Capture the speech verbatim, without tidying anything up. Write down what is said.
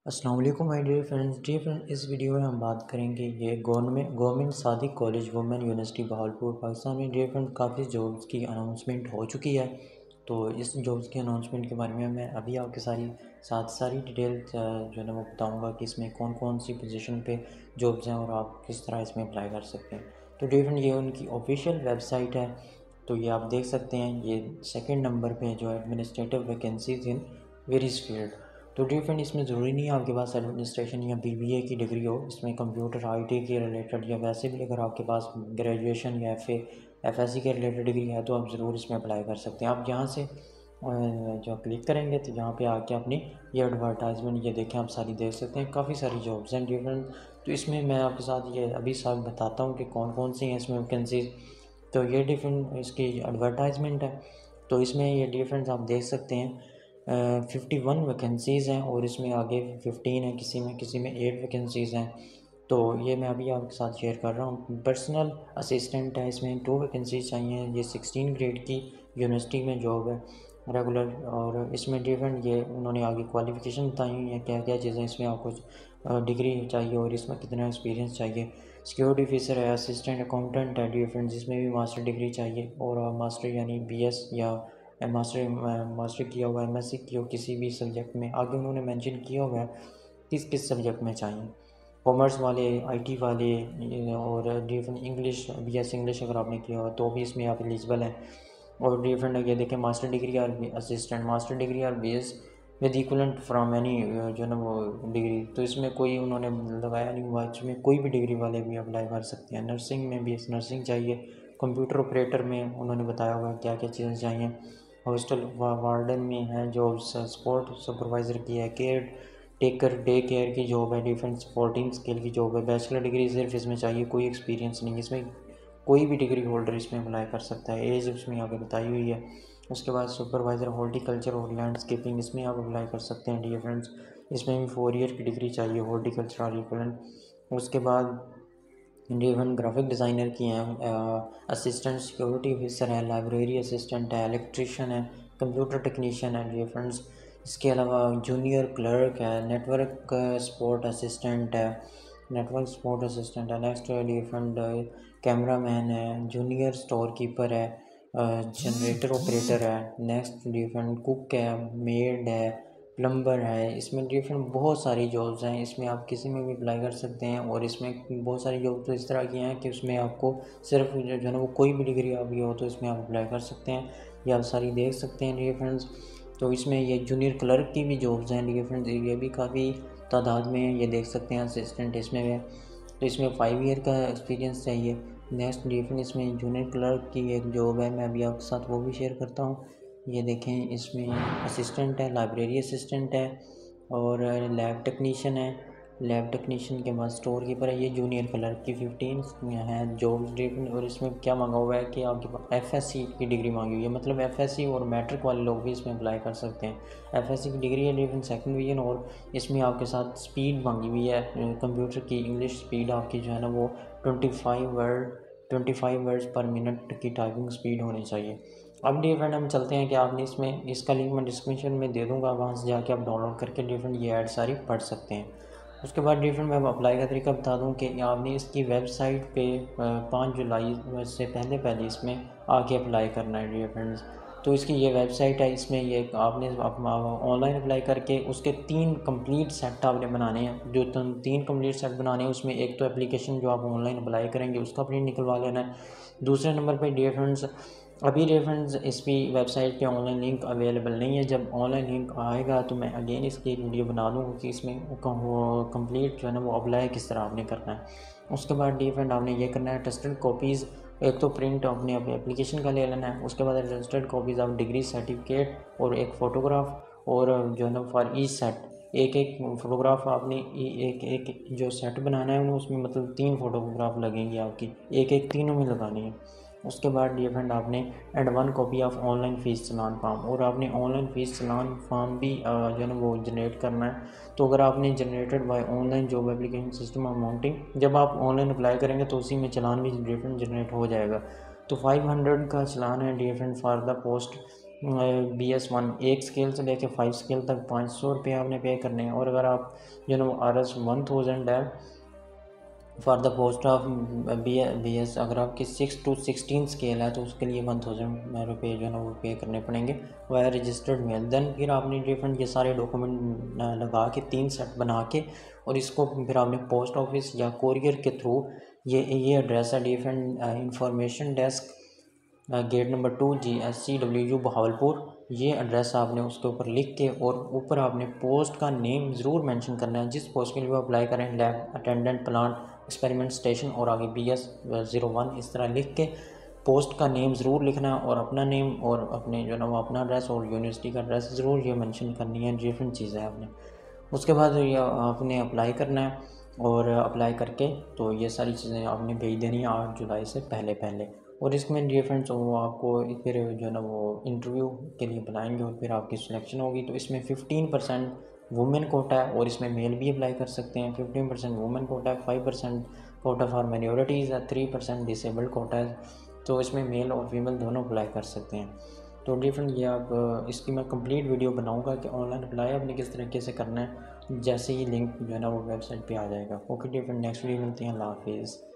अस्सलाम वालेकुम my dear friends. Dear friend, इस वीडियो में हम बात करेंगे ये government government Sadiq college women university Bahawalpur Pakistan में डियर फ्रेंड काफ़ी जॉब्स की अनाउंसमेंट हो चुकी है। तो इस जॉब्स की अनाउंसमेंट के बारे में मैं अभी आपके सारी साथ सारी डिटेल जो है ना वो बताऊँगा कि इसमें कौन कौन सी पोजीशन पे जॉब्स हैं और आप किस तरह इसमें अप्लाई कर सकते हैं। तो डियर फ्रेंड, ये उनकी ऑफिशियल वेबसाइट है। तो ये आप देख सकते हैं, ये सेकेंड नंबर पे जो administrative vacancies in various field. तो डियर फ्रेंड, इसमें ज़रूरी नहीं है आपके पास एडमिनिस्ट्रेशन या बीबीए की डिग्री हो। इसमें कंप्यूटर आईटी के रिलेटेड या वैसे भी अगर आपके पास ग्रेजुएशन या एफ एफएससी के रिलेटेड डिग्री है तो आप ज़रूर इसमें अप्लाई कर सकते हैं। आप यहाँ से जो क्लिक करेंगे तो यहाँ पे आके अपनी ये एडवर्टाइजमेंट ये देखें, आप सारी देख सकते हैं। काफ़ी सारी जॉब्स हैं डियर फ्रेंड। तो इसमें मैं आपके साथ ये अभी साथ बताता हूँ कि कौन कौन सी हैं इसमें वैकेंसीज। तो ये डिफरेंट इसकी एडवर्टाइजमेंट है। तो इसमें ये डिफरेंस आप देख सकते हैं, फिफ्टी वन वैकेंसीज़ हैं और इसमें आगे फिफ्टीन है, किसी में किसी में एट वैकेंसीज़ हैं। तो ये मैं अभी आपके साथ शेयर कर रहा हूँ। पर्सनल असिस्टेंट है, इसमें टू वैकेंसीज चाहिए। ये सिक्सटीन ग्रेड की यूनिवर्सिटी में जॉब है रेगुलर। और इसमें डिफरेंट ये उन्होंने आगे क्वालिफ़िकेशन बताई हुई है, क्या क्या चीज़ें इसमें आपको डिग्री चाहिए और इसमें कितना एक्सपीरियंस चाहिए। सिक्योरिटी ऑफिसर है, असिस्टेंट अकाउंटेंट है डियर फ्रेंड्स, जिसमें भी मास्टर डिग्री चाहिए और मास्टर यानी बीएस या मास्टर मास्टर किया हुआ है, एमएससी किया हो किसी भी सब्जेक्ट में। आगे उन्होंने मेंशन किया हुआ है किस किस सब्जेक्ट में चाहिए। कॉमर्स वाले, आईटी वाले और dear friend English, BS English अगर आपने किया हो तो भी इसमें आप एलिजिबल हैं। और डियर फ्रेंड ये देखें, मास्टर डिग्री और असिस्टेंट मास्टर डिग्री और BS with equivalent from any जो ना वो डिग्री। तो इसमें कोई उन्होंने लगाया नहीं हुआ, इसमें कोई भी डिग्री वाले भी अप्लाई कर सकते हैं। नर्सिंग में भी नर्सिंग चाहिए। कंप्यूटर ऑपरेटर में उन्होंने बताया हुआ क्या क्या चीज़ें चाहिए। हॉस्टल वार्डन में है जॉब, स्पोर्ट सुपरवाइज़र की है, केयर टेकर डे केयर की जॉब है, डिफरेंट स्पोर्टिंग स्किल की जॉब है। बैचलर डिग्री सिर्फ इसमें चाहिए, कोई एक्सपीरियंस नहीं। इसमें कोई भी डिग्री होल्डर इसमें अप्लाई कर सकता है, एज उसमें यहाँ पे बताई हुई है। उसके बाद सुपरवाइज़र हॉर्टिकल्चर और लैंडस्केपिंग, इसमें आप अप्लाई कर सकते हैं डियर फ्रेंड्स। इसमें भी फोर ईयर की डिग्री चाहिए, हॉर्टिकल्चर और इक्वलेंट। उसके बाद डिफरेंट ग्राफिक डिज़ाइनर की हैं, असिस्टेंट सिक्योरिटी ऑफिसर है, लाइब्रेरी असिस्टेंट है, इलेक्ट्रिशियन है, कंप्यूटर टेक्नीशियन है डियर फ्रेंड्स। इसके अलावा जूनियर क्लर्क है, नेटवर्क सपोर्ट असिस्टेंट है, नेटवर्क सपोर्ट असिस्टेंट है। Next dear friend cameraman है, जूनियर स्टोर कीपर है, जनरेटर ऑपरेटर है। नेक्स्ट डियर फ्रेंड कुक है, मेड है, प्लम्बर है। इसमें डिफरेंट बहुत सारी जॉब्स हैं, इसमें आप किसी में भी अप्लाई कर सकते हैं। और इसमें बहुत सारी जॉब तो इस तरह की हैं कि उसमें आपको सिर्फ जो है ना वो कोई भी डिग्री आपकी हो तो इसमें आप अप्लाई कर सकते हैं। ये आप सारी देख सकते हैं डियर फ्रेंड्स। तो इसमें ये जूनियर क्लर्क की भी जॉब्स हैं डियर फ्रेंड्स, ये भी काफ़ी तादाद में है, ये देख सकते हैं। असिस्टेंट इसमें है तो इसमें फ़ाइव ईयर का एक्सपीरियंस चाहिए। नेक्स्ट डियर फ्रेंड इसमें जूनियर क्लर्क की एक जॉब है, मैं अभी आपके साथ वो भी शेयर करता हूँ। ये देखें, इसमें असिस्टेंट है, लाइब्रेरी असिस्टेंट है और लैब टेक्नीशियन है। लैब टेक्नीशियन के बाद स्टोर कीपर है। ये जूनियर क्लर्क की फिफ्टीन है जॉब्स डिफरेंट। और इसमें क्या मांगा हुआ है कि आपके पास एफएससी की डिग्री मांगी हुई है, मतलब एफएससी और मैट्रिक वाले लोग भी इसमें अप्लाई कर सकते हैं। एफएससी की डिग्री है डिफरेंट सेकंड डिवीजन। और इसमें आपके साथ स्पीड मांगी हुई है, कंप्यूटर की इंग्लिश स्पीड आपकी जो है ना वो twenty five word twenty five words पर मिनट की टाइपिंग स्पीड होनी चाहिए। अब डियर फ्रेंड हम चलते हैं कि आपने इसमें इसका लिंक मैं डिस्क्रिप्शन में दे दूंगा, वहाँ से जाके आप डाउनलोड करके डियर फ्रेंड ये ऐड सारी पढ़ सकते हैं। उसके बाद डियर फ्रेंड मैं अप्लाई का तरीका बता दूं कि आपने इसकी वेबसाइट पे पाँच जुलाई से पहले पहले इसमें आके अप्लाई करना है डियर फ्रेंड्स। तो इसकी ये वेबसाइट है, इसमें ये आपने ऑनलाइन अप्लाई करके उसके तीन कंप्लीट सेट आपने बनाने हैं। जो तीन कंप्लीट सेट बनाने हैं उसमें एक तो एप्लीकेशन जो आप ऑनलाइन अप्लाई करेंगे उसका प्रिंट निकलवा लेना है। दूसरे नंबर पर डियर फ्रेंड्स अभी डियर फ्रेंड्स इसकी वेबसाइट पे ऑनलाइन लिंक अवेलेबल नहीं है। जब ऑनलाइन लिंक आएगा तो मैं अगेन इसकी एक वीडियो बना दूँगा कि इसमें कंप्लीट जो है ना वो अप्लाई किस तरह आपने करना है। उसके बाद डियर फ्रेंड आपने ये करना है, टेस्टेड कॉपीज़ एक तो प्रिंट आपने अपने एप्लीकेशन का ले लेना है। उसके बाद रजिस्टर्ड कॉपीज़ आप डिग्री सर्टिफिकेट और एक फ़ोटोग्राफ और जो है ना फॉर ईच सेट एक एक फ़ोटोग्राफ आपने एक एक जो सेट बनाना है उसमें मतलब तीन फ़ोटोग्राफ लगेंगी आपकी, एक एक तीनों में लगानी है। उसके बाद डियर फ्रेंड आपने and one copy of online fee चलान फॉर्म, और आपने ऑनलाइन फ़ीस चलान फॉर्म भी जो है ना वो जनरेट करना है। तो अगर आपने generated by online job application system amounting, जब आप ऑनलाइन अप्लाई करेंगे तो उसी में चलान भी डियर फ्रेंड जनरेट हो जाएगा। तो फाइव हंड्रेड का चलान है dear friend for the post B S one एक स्केल से लेके फाइव स्केल तक पाँच सौ रुपये आपने पे करने हैं। और अगर आप जो ना आर एस वन थाउजेंड है for the post of B B S, अगर आपकी सिक्स टू सिक्सटीन स्केल है तो उसके लिए वन थाउजेंड रुपये जो है ना वो पे करने पड़ेंगे वाया रजिस्टर्ड मेल। देन फिर आपने डिफरेंट ये सारे डॉक्यूमेंट लगा के तीन सेट बना के और इसको फिर आपने पोस्ट ऑफिस या कोरियर के थ्रू, ये ये एड्रेस है different information desk gate number two G S C W U Bahawalpur, ये एड्रेस आपने उसके ऊपर लिख के और ऊपर आपने पोस्ट का नेम ज़रूर मेंशन करना है जिस पोस्ट के लिए आप अप्लाई करें, lab attendant plant experiment station और आगे बी एस ज़ीरो वन इस तरह लिख के पोस्ट का नेम ज़रूर लिखना है और अपना नेम और अपने जो ना वो अपना एड्रेस और यूनिवर्सिटी का एड्रेस ज़रूर ये मेंशन करनी है। डिफरेंट चीज़ें आपने उसके बाद ये आपने अप्लाई करना है और अप्लाई करके तो ये सारी चीज़ें आपने भेज देनी है आठ जुलाई से पहले पहले। और इसमें डिफरेंस वो आपको फिर जो है ना वो इंटरव्यू के लिए बुलाएंगे और फिर आपकी सिलेक्शन होगी। तो इसमें फिफ्टीन परसेंट वुमेन कोटा है और इसमें मेल भी अप्लाई कर सकते हैं। फिफ्टीन परसेंट वुमेन कोटा है, five percent quota for minorities है, थ्री परसेंट डिसेबल्ड कोटा है। तो इसमें मेल और फीमेल दोनों अप्लाई कर सकते हैं। तो डिफरेंट ये आप इसकी मैं कंप्लीट वीडियो बनाऊंगा कि ऑनलाइन अप्लाई आपने किस तरीके से करना है, जैसे ही लिंक जो है ना वो वेबसाइट पे आ जाएगा। ओके डिफरेंट, नेक्स्ट वीडियो मिलते हैं। अल्लाह हाफिज़।